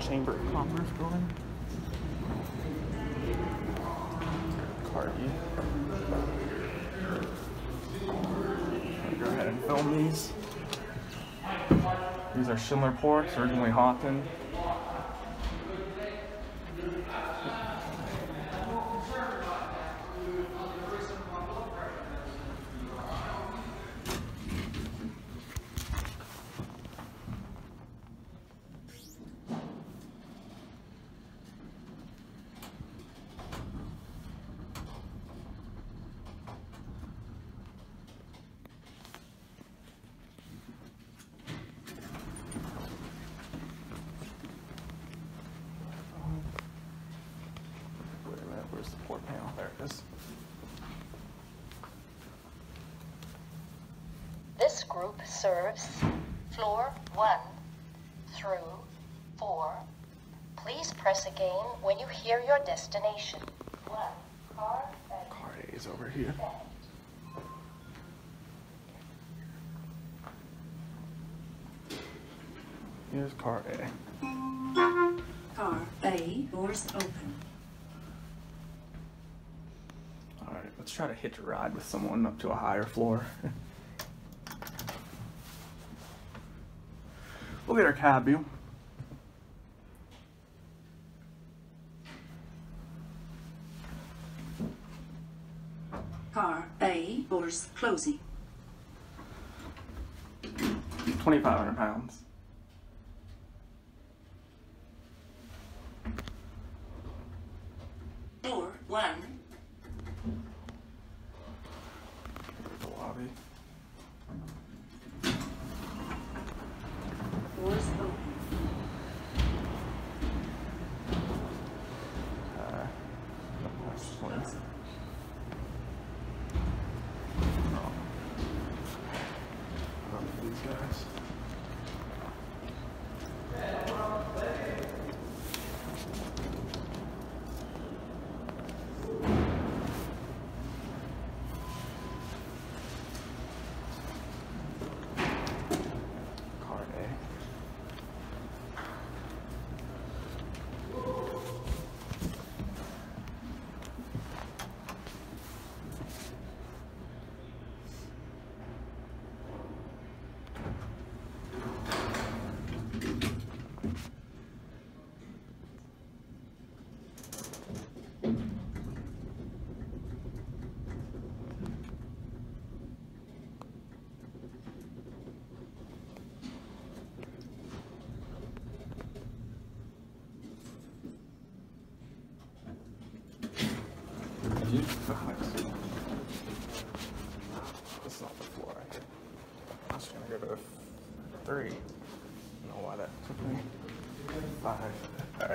Chamber of Commerce building. Cardi. I'll go ahead and film these. These are Schindler PORTs, originally Haughton. Where's the port panel? There it is. This group serves floor 1 through 4. Please press again when you hear your destination. 1. Car A is over here. Here's car A. Car A, doors open. Alright, let's try to hitch a ride with someone up to a higher floor. We'll get our cab view. Car A, doors closing. 2,500 pounds. Door 1. The lobby. Doors open. That's 20. These guys. Card A. This is not the floor I hit. I was trying to go to 3. I don't know why that took me 5. Alright.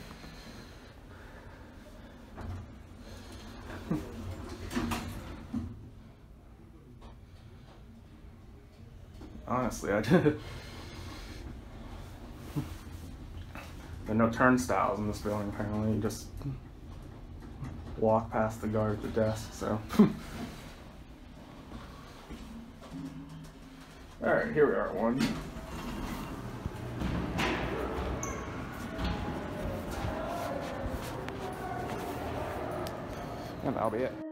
Honestly, I did. There are no turnstiles in this building, apparently. You just walk past the guard at the desk, so. Alright, here we are at 1. And that'll be it.